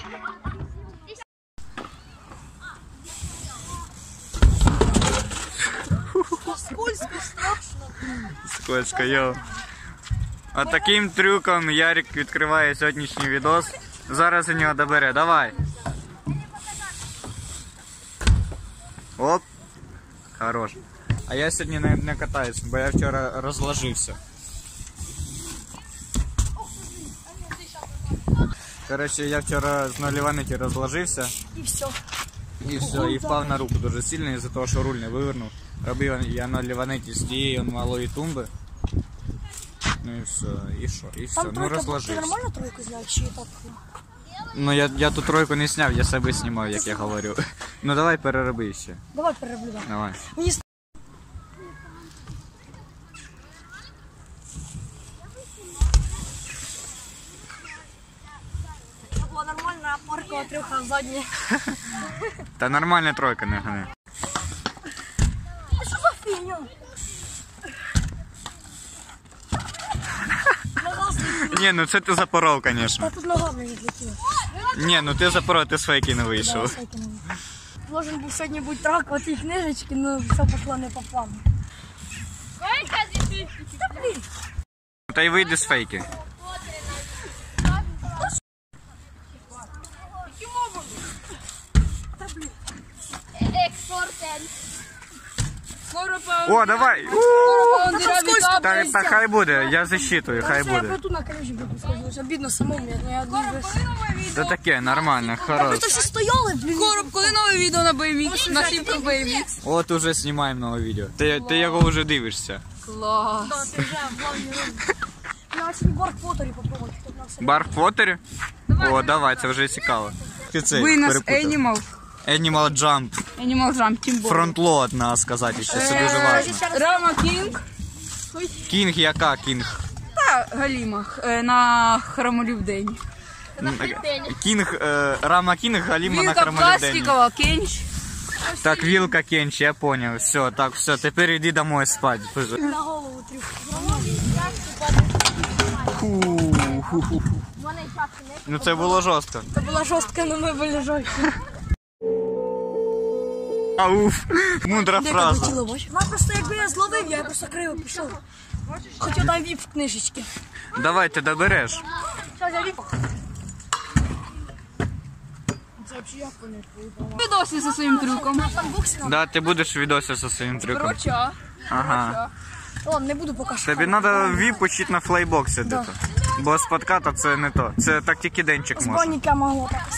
Скользко, страшно. Скользко, йо. От таким трюком Ярик відкриває сьогоднішній відос. Зараз у нього добере. Давай. Оп. Хорош. А я сьогодні не катаюсь, бо я вчора розложився. Коротше, я вчора з нуліваники розложився. І все. І все, і впав на руку дуже сильно, із-за того, що руль не вивернув. Робив я на ліванеті з тієї малої тумби. Ну і все, і що, і все, ну розложився. Ти нормально тройку зняв, чи так? Ну я ту тройку не зняв, я себе знімав, як я говорю. Ну давай перероби ще. Давай перероби. Давай. Мені... Це була нормальна паркова трюха задня. Та нормальна тройка, не гани. Що за фігня? Ні, ну це ти запоров, звісно. Та тут нога мені відлетіла. Ні, ну ти запоров, ти з фейки не вийшов. Должен був сьогодні бути трак в цій книжечці, але все пішло не по плану. Та й вийди з фейки. О, давай! Та хай буде, я защитую, хай буде. Я тут на крижі буду сходити, обідно самому, я дуже... Та таке, нормально, хорош. Ви то що стояли, блін? Короб, коли нове відео на BMX? На Сімпл BMX? От уже знімаємо нове відео. Ти його вже дивишся. Клас. Да, ти вже в главній ролі. Я хочу Барк Поттері попробувати. Барк Поттері? О, давай, це вже цікаво. Винос Animal. Animal Jump. Animal Jump, Тімбо. Фронтлоад, надо сказати, ще це дуже важливо. Рама Кінг. Кінг яка Кінг? Та Галіма. На Хромолів день. Кінг, Рама Кінг, Галіма на Вілка Хромолівдені. пластикова, Кенч. Так, вілка Кенч, я понял. Все, так, все, тепер йди домой спать. На голову трюк. Ну це було жорстко. Це була жорстка, але ми були жорсткі. Ауф, мудра фраза. Вона просто якби я зловив, я просто криво пішов. Хотів дай віп в книжечки. Давай, ти добереш. Зараз я віп. Відосі зі своїм трюком. Да, ти будеш в відосі зі своїм трюком. Короча. Ага. Ладно, не буду поки що. Тобі треба віп учити на флейбоксі де-то. Бо з подката це не то. Це так тільки денчик З може. баніка могло так.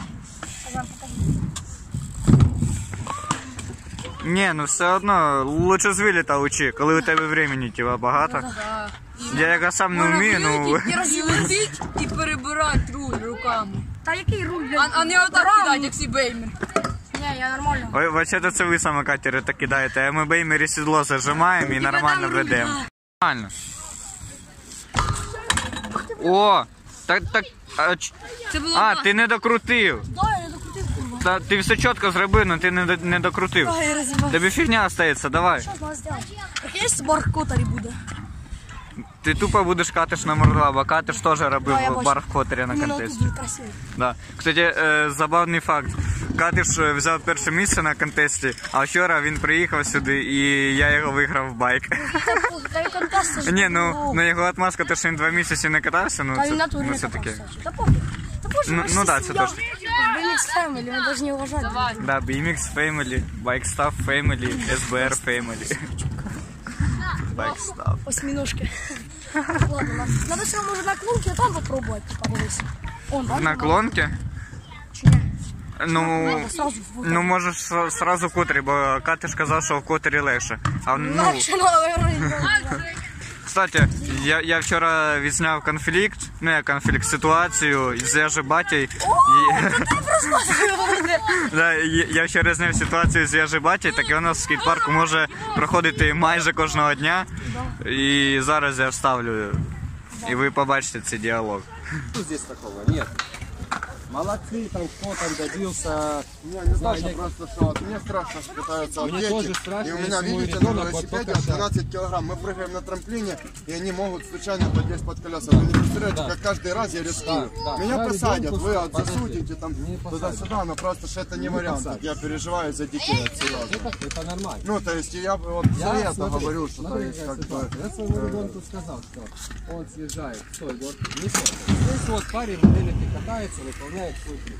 Ні, ну все одно, лучше з виліта учи, коли у тебе времени тебе багато. Я яка сам не вмію, ну... І розлетіть і перебирати руль руками. Та який руль, блядь? А не отак кидати, як всі беймер. Ні, я нормально. Ой, вообще-то це ви самокатери так кидаєте, а ми беймері сідло зажимаємо і нормально ведемо. Нормально. О, так, Це було а, ти не докрутив. Да, я не докрутив, курва. Та, ти все чітко зробив, але ти не докрутив. Да, я розібав. Тобі фігня остається, давай. Що з нас зробити? Прикинь, з Барк Поттері буде. Ти тупо будеш катиш на Мордва, бо катиш теж робив Да, я бачу. бар в Коттері на Іменно контесті. тут буде красиво. Да. Кстати, забавний факт. Катиш взяв перше місце на контесті, а вчора він приїхав сюди і я його виграв в байк. Та й контест це ж Ні, було. ну його отмазка, то що він 2 місяці не катався, ну Та він це, натурі ну, не це таке. катався. Та пофіг. Та боже, Ну, ми ж ну всі да, це сім'я. точно. BMX Family, ми повинні уважати. Да, BMX Family, Bikestuff Family, SBR Family. Bikestuff. Осьминожки. Ладно, надо все може на клунки, а там попробувати, подивись. Он, В бачиш? наклонки? Чи ні? Ну, Сразу в ну можеш сразу в Коттері, бо Катиш казав, що в Коттері легше. А, ну, Легше, наверное. кстати, я вчора відзняв конфлікт, ну як конфлікт, ситуацію з Яжибатєю. Да, я вчора зняв ситуацію з Яжибатєю, так і вона в скейт-парку може проходити майже кожного дня. І зараз я вставлю, і ви побачите цей діалог. Здесь такого нет. Молодцы, там кто там добился. Не знаю, просто что вот мне страшно, что катаются вот Мне дети. тоже страшно, И у меня, если мой видите, на ребенок вот велосипеде только что- 12 килограмм. Мы прыгаем на трамплине, и они могут случайно подъезд под колеса. Вы не представляете, как каждый раз я рискую. Да, Меня да, посадят, ребенку вы подожди, засудите там не посадят. туда-сюда, но просто что это не вариант. посадят. Я переживаю за детей, серьезно. Это нормально. Ну, то есть я вот совета смотри, говорю, что то смотри, есть какая как бы... ситуация. Я своему ребенку сказал, что он съезжает, стой, вот, не стой. Здесь вот парень на велике катается, выполняет свой трюк.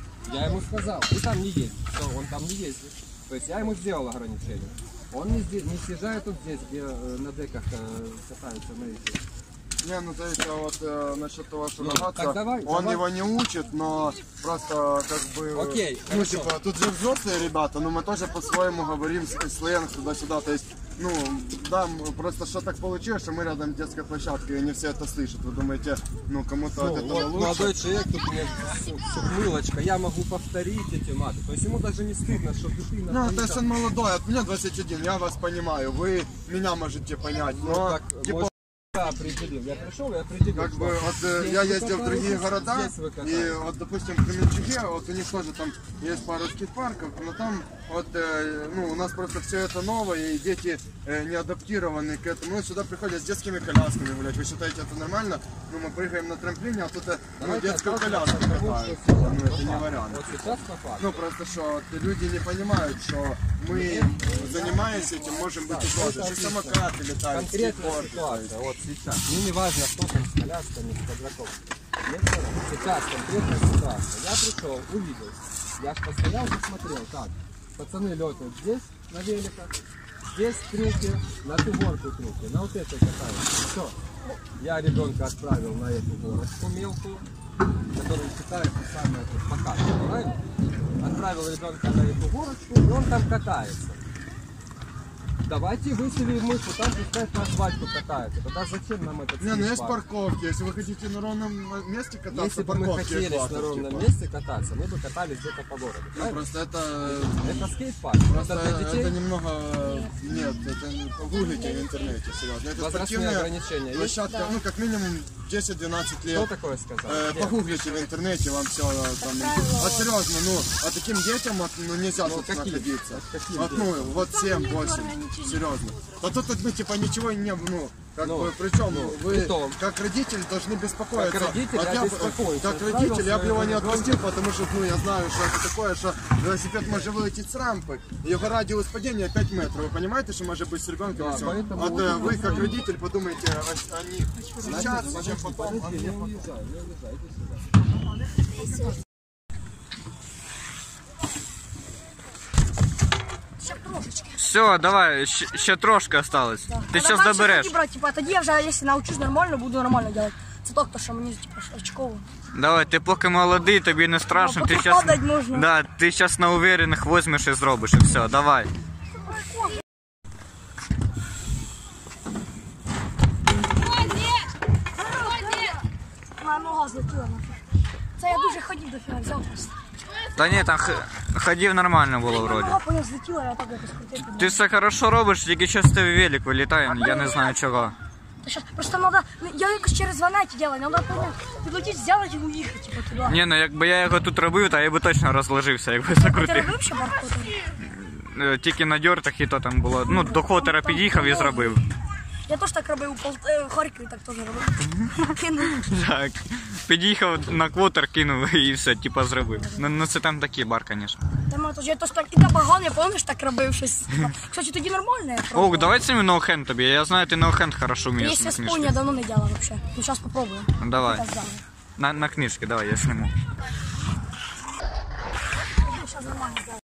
Я ему сказал, ты там не едешь, все, он там не ездит. То есть я ему сделал ограничение. Он не съезжает вот здесь, где на деках катаются на этих. Не, ну то есть вот насчет того, что Ну, ругаться, так давай, он давай. его не учит, но просто как бы... Окей, ну хорошо. типа, тут же взрослые ребята, но мы тоже по-своему говорим сленг туда-сюда, то есть, ну, да, просто что так получилось, что мы рядом с детской площадкой, и они все это слышат. Вы думаете, ну кому-то от этого Вот лучше? молодой человек, тут мне мылочка, я могу повторить эти маты. То есть ему даже не стыдно, что ты на Ну, то есть он молодой, от меня 21, я вас понимаю, вы меня можете понять, но так, типа, может, я определил. Я пришел и определил. как что бы вот здесь я вы ездил в другие катаетесь, города, здесь вы и катаетесь. вот, допустим, в Кременчуге, вот у них тоже там есть пару скейт-парков, но там вот, ну, у нас просто все это новое, и дети не адаптированы к этому. Ну, сюда приходят с детскими колясками гулять. Вы считаете это нормально? Ну, мы прыгаем на трамплине, а тут ну, Давайте детскую отталкиваться коляску от того, катают. что Ну, это сейчас не по вариант. факту. Вот сейчас по факту. Ну, просто что вот люди не понимают, что мы, занимаясь этим, можем быть угодны. Что самокаты летают, Конкретная скейтборды. ситуация, вот сейчас. Мне не важно, кто там с колясками, с подраком. Сейчас конкретная ситуация. Я пришел, увидел. Я ж постоял, посмотрел, так. Пацаны летают здесь на великах, здесь трюки, на ту горку трюки, на вот этой катаются. Все. Я ребенка отправил на эту горочку мелкую, которая считается самая покатая, правильно? Отправил ребенка на эту горочку, и он там катается. Давайте выселим мышку, там пускай по асфальту катается. Тогда зачем нам этот Не, ну есть скейт-парк? парковки. Если вы хотите на ровном месте кататься, Если бы мы парковки хотели хватит, на ровном типа. месте кататься, мы бы катались где-то по городу. Ну, правильно? просто это... Это скейт-парк. Просто Это для детей. это немного... Нет, это не погуглите в интернете, серьезно. Это Возрастные спортивная ограничения есть? площадка, ну как минимум 10-12 Кто лет. такое сказал? Где? Погуглите в интернете, вам все там... А серьезно, ну, а таким детям ну, нельзя тут какие? находиться. Каким Вот, ну, вот 7-8, серьезно. А тут мы типа ничего не... Ну, как Ну, бы, причем вы, притом. как родитель, должны беспокоиться. Как родитель, Вот я бы- беспокоюсь. Как Отправил родитель, я бы его не своего отпустил, потому что, ну, я знаю, что это такое, что велосипед может вылететь с рампы, его радиус падения 5 метров. Вы понимаете, что может быть с ребенком? Да, и всё? поэтому Вот, вот вы, как родитель, подумайте о них сейчас, чем потом. Подожди, не уезжай, иди сюда. Ще трошечки. Все, давай, ще трошки осталось. Ти зараз добереш. Брати, типа, тоді я вже, якщо навчусь нормально, буду нормально робити. Це то, що мені типа, очково. Давай, ти поки молодий, тобі не страшно. поки Ти щас, падать можна. да, ти зараз на уверених возьмеш і зробиш, і все, давай. Моя нога злетіла нафіг. Це я дуже ходив до фіга, взяв просто. Та ні, там ходів нормально було Моя вроді. нога по ній злетіла, я так якось крутив. Ти все хорошо робиш, тільки щось тебе велик вилітає, я не знаю чого. Та щас, просто надо, я якось через ванеті делаю, надо підлетіти, взяти і уїхати, типу, туди. Ні, ну якби я його тут робив, то я би точно розложився, якби Ти закрутив. робив ще баркотер? Тільки на дьортах і то там було. Ну, до хотера під'їхав і зробив. Я теж так робив, у Харкові так теж робив. Кинув. Так. Під'їхав на квотер, кинув і все, типа зробив. Ну це там такий бар, звісно. Я теж так, і на баган, я пам'ятаєш, так робив щось. Кстати, тоді нормально я Ох, пробував. давай цим ноухенд тобі. Я знаю, ти ноухенд хорошо вмієш Если на спун я книжці. давно не делала вообще. Ну сейчас попробуем. Давай. Показали. На книжці, давай, я сниму. Сейчас нормально сделаю.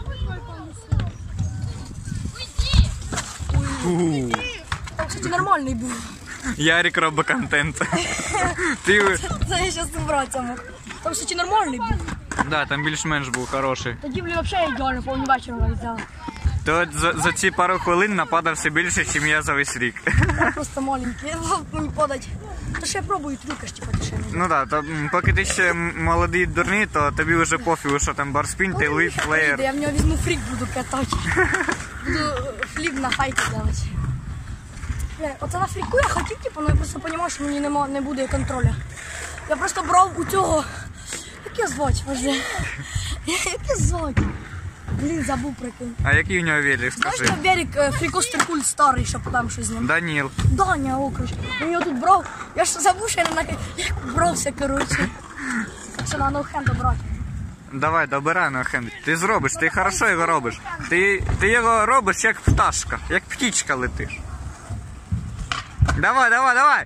Фу. Там, кстати, нормальный был. Ярик робить контент. Ти... Це я сейчас убрать мог. Там, кстати, нормальный был. Да, там більш-менш був хороший. Тоді, блин, вообще ідеально, повний вечір взяла. Ти от за ці пару хвилин нападався більше, ніж я за весь рік. Я просто маленький, не подать. Та ще я пробую трюки ж, типа, тишини. Ну так, то поки ти ще молодий дурний, то тобі вже пофігу, що там барспін, ти лип, плеєр. Я в нього візьму фрік, буду катати. Буду фліп на хайті делать. Бля, оце на фріку я хотів, типу, але я просто розумів, що мені не буде контроля. Я просто брав у цього Як його звати, Вожди? Як його звати? Блін, забув, прикинь. А який у нього велик, Знаєш, скажи? на берег фрікостер-культ старий, щоб там щось з ним. Даніл. Даня, окруч. Він його тут брав. Я ж забув, що я як брався, коротше. Що на ноухенду брати. Давай, добирай на хенд. Ти зробиш, ти хорошо його робиш. Ти його робиш як пташка, як птічка летиш. Давай, давай, давай!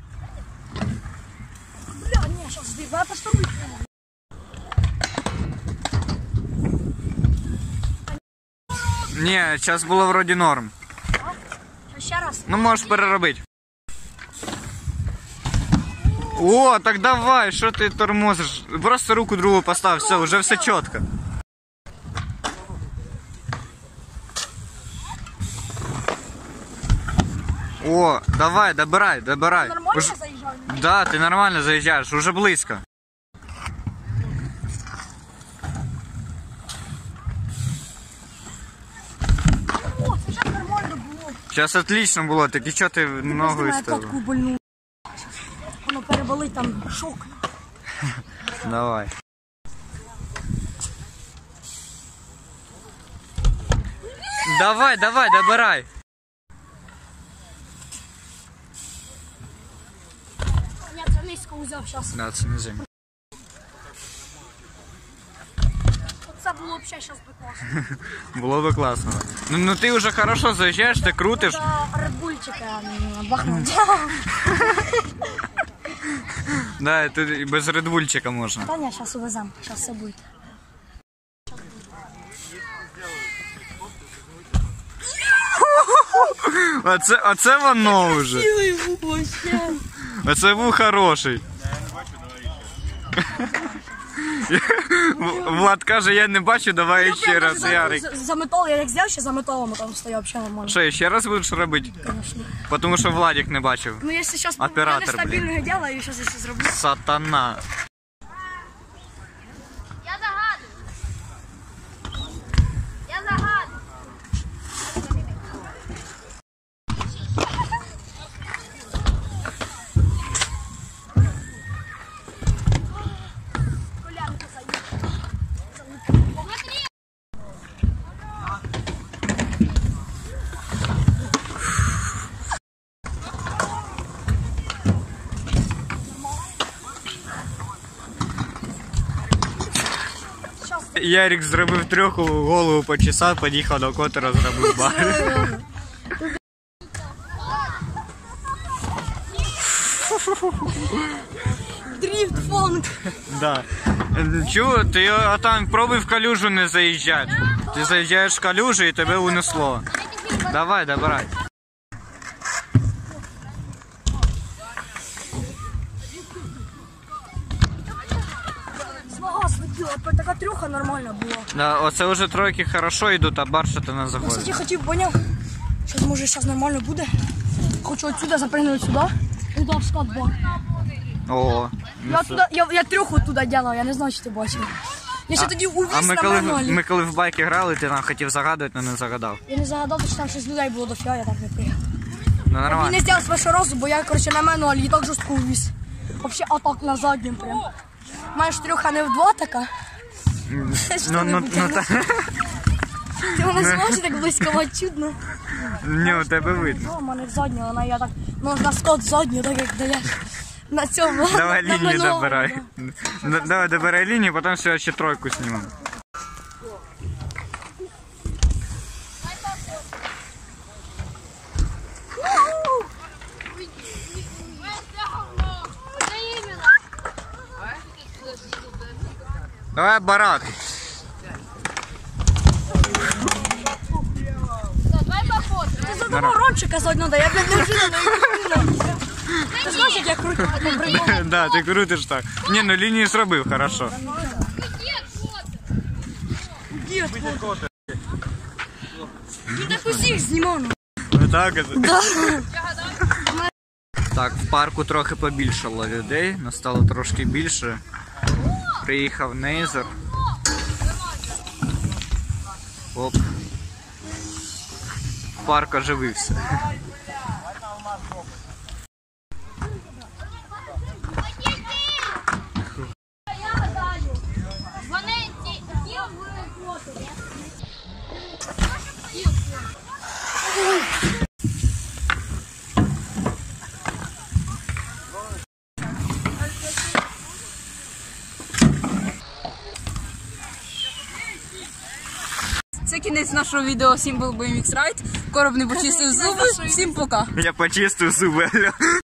Бля, ні, щас здив, я постарую. Ні, зараз було вроді норм. Ще раз. Ну можеш переробити. О, так давай, що ти тормозиш? Просто руку другу постав, все, вже все чітко. О, давай, добирай, добирай. Нормально заїжджав? Да, ти нормально заїжджаєш, уже близько. О, це вже нормально було. Зараз отлично було, так і чого ти ногою Я ставив? татку больну. Воно переболить там шок. Давай. Давай, давай, добирай. Я це низько взяв зараз. Да, це не зимно. Це було взагалі зараз би класно. Було би класно. Ну ти вже хорошо заїжджаєш, ти крутиш. До редбульчика бахнуть. Да, тут і без редбульчика можна. Та ні, зараз увеземо, зараз все буде. Оце воно вже. Оце був хороший. Влад каже, я не бачу, давай ще раз, Ярик. За метал, я як взяв, ще за металом там стояв, взагалі нормально. Що, ще раз будеш робити? Конечно. Тому що Владик не бачив. Ну, якщо зараз Оператор, я нестабільного діла, і зараз я зроблю. Сатана. Я загадую. Я загадую. Колянка заїхала. Ярик зробив трьоху, голову почесав, під'їхав до котера, зробив бар. Дрифт, фонк. Да. Чого? Ти там пробуй в калюжу не заїжджати. Ти заїжджаєш в калюжу і тебе унесло. Давай, добирай. Смага слетіла, така трюха нормальна була. Да, оце вже тройки хорошо йдуть, а бар що-то не Я, заходить. кстати, хотів, поняв, що може зараз нормально буде. Хочу отсюда запрыгнуть сюда і туди в скат-бар. О, Я трюху туди делав, я не знаю, чи ти бачив. Я ще тоді увіз а на мануалі. ми коли в байки грали, ти нам хотів загадувати, але не загадав. Я не загадав, що там 6 людей було до фіга, я так не пригав. Ну І нормально. не зробив з першого разу, бо я, коротше, на мануалі і так жорстко увіз. Вообще атак на заднім прям. Маєш трюха не в два така. Ну так. Ти мене зможеш так близько чудно. Ні, у тебе видно. Ну, у мене задня, вона я так, ну на скот задню, так як даєш. На цьому. Давай на лінію минулому, добирай. да. Давай добирай лінію, потім все, ще тройку знімемо. Давай барак. Давай пофоткай. Ти задумав рончика задню, да я, блядь, не вжила на ікону. Ти знаєш, як я крутю, так прикол. Да, ти крутиш так. Ні, ну лінію зробив, хорошо. Дід, він так усіх знімав. Так, так, в парку трохи побільшало людей, настало трошки більше. Приїхав Нейзер. Оп. Парк оживився. Це кінець нашого відео Simple BMX Ride. Короб не почистив зуби. Всім пока. Я почистив зуби.